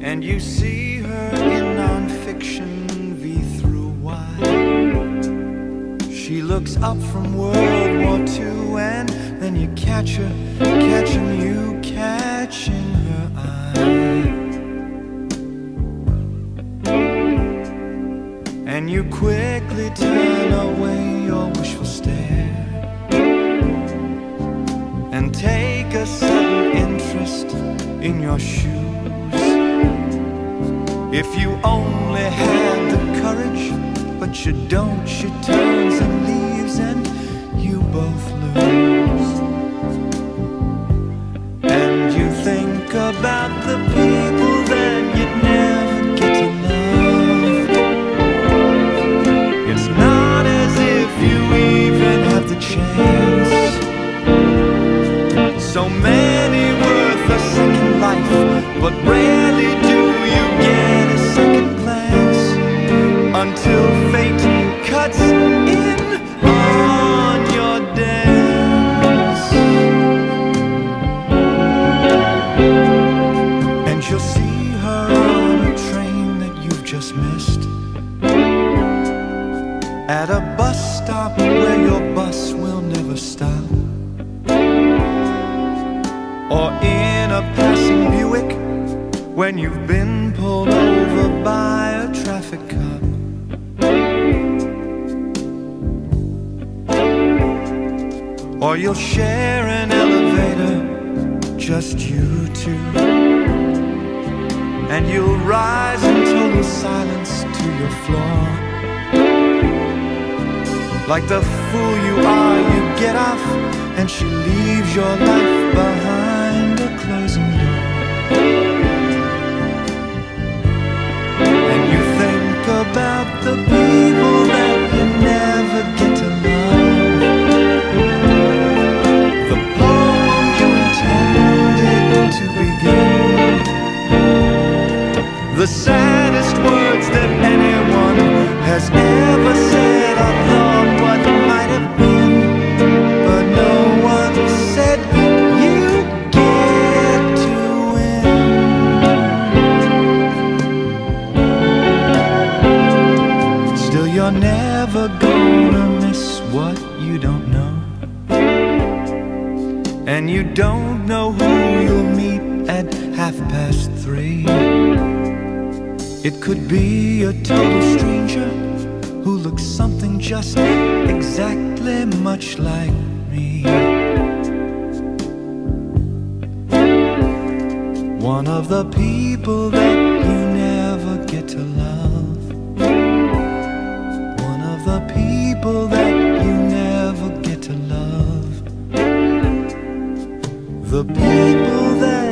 and you see her in non-fiction V through Y. She looks up from World War II, and then you catch her, catching you, catching her eye. And you quickly turn away your wishful stare and take a sudden interest in your shoes. If you only had the courage, but you don't, she turns and leaves, and you both lose. And you think about the people that you'd never get to love. It's not as if you even have the chance. So many worth a second life, but rarely do you get a second glance until fate cuts in on your dance. And you'll see her on a train that you've just missed, at a bus stop where your bus will never stop, or in a passing Buick when you've been pulled over by a traffic cop. Or you'll share an elevator, just you two, and you'll rise in total silence to your floor. Like the fool you are, you get off, and she leaves your life behind a closing door. And you think about the people that you never get to love, the poem you intended to begin, the saddest words that anyone has ever said. I thought what might have been, but no one said you get to win. Still, you're never gonna miss what you don't know, and you don't know who you'll meet at 3:30. It could be a total stranger who looks something just exactly much like me. One of the people that you never get to love. One of the people that you never get to love. The people that